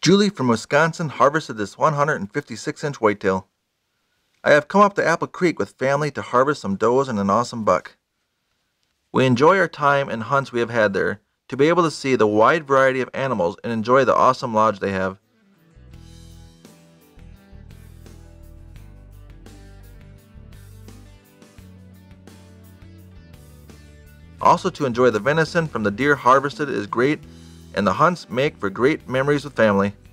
Julie from Wisconsin harvested this 156-inch whitetail. I have come up to Apple Creek with family to harvest some does and an awesome buck. We enjoy our time and hunts we have had there, to be able to see the wide variety of animals and enjoy the awesome lodge they have. Also, to enjoy the venison from the deer harvested is great, and the hunts make for great memories with family.